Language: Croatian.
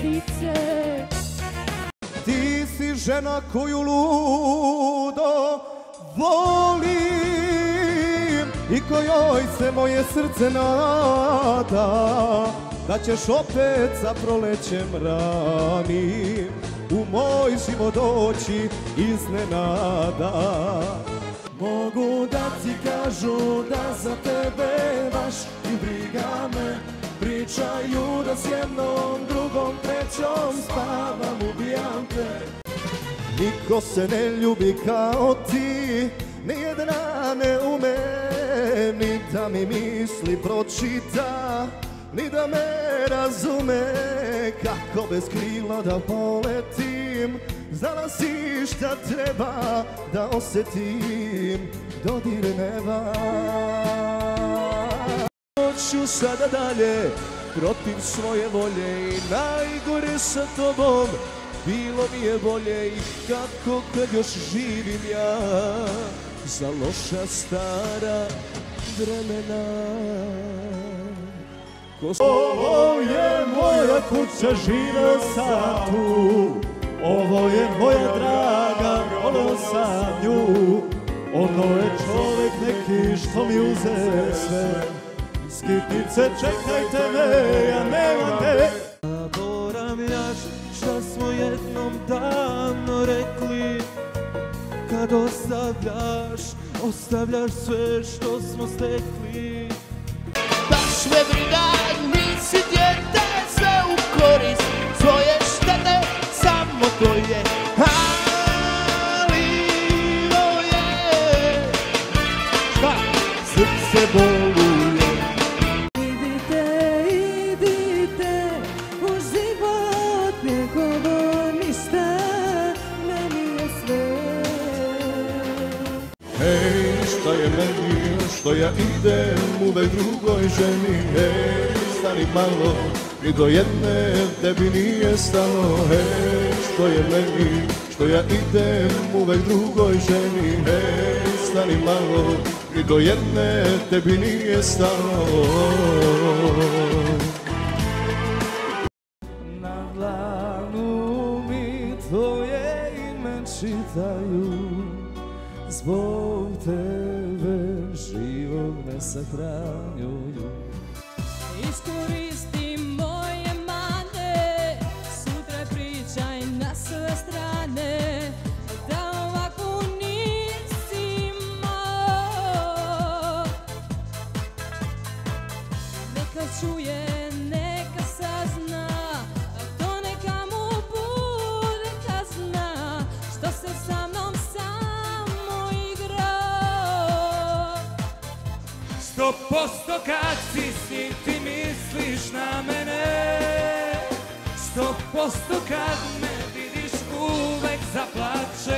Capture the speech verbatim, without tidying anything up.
ptice. Ti si žena koju ludo volim i kojoj se moje srce nada da ćeš opet za prolećem ranim u moj život doći iznenada. Mogu da ti kažu da za tebe baš i briga me, pričaju da s jednom, drugom, trećom spavam, ubijam te. Niko se ne ljubi kao ti, nijedna ne ume ni da mi misli pročita, ni da me razume kako bez krila da poletim. Znala si šta treba da osjetim dodir neba. Hoću sada dalje protiv svoje volje i najgore sa tobom bilo mi je bolje. I kako kad još živim ja za loša stara vremena. Ovo je moja kuća, živeo sam tu. Ovo je moja draga, voleo sam nju. Ono je čovjek neki što mi uze sve. Skitnice, čekajte me, ja nemam te. Zaboravljaš šta smo jednom davno rekli. Kad ostavljaš, ostavljaš sve što smo stekli. Baš me briga, nisi djete, sve u korist svoje štete, samo to je. Ali ovo je šta? Srce boluje. Idite, idite u život, njegovo ništa, meni je sve. Hej, šta je meni, što ja idem uvek drugoj ženi. Hej, stani malo, ni do jedne tebi nije stalo. Hej, što je meni, što ja idem uvek drugoj ženi. Hej, stani malo, ni do jedne tebi nije stalo. Na dlanu mi tvoje ime čitaju, zbog tebe život ne sahranjuju. Iskoristi moje mane, sutra pričaj na sve strane, da ovako nisi imao. Neka čuje, neka sazna, to neka mu bude kazna, što se sa mnom samo igrao. Sto posto kad si s njim ti misliš na mene, sto posto kad me vidiš uvek zaplačeš.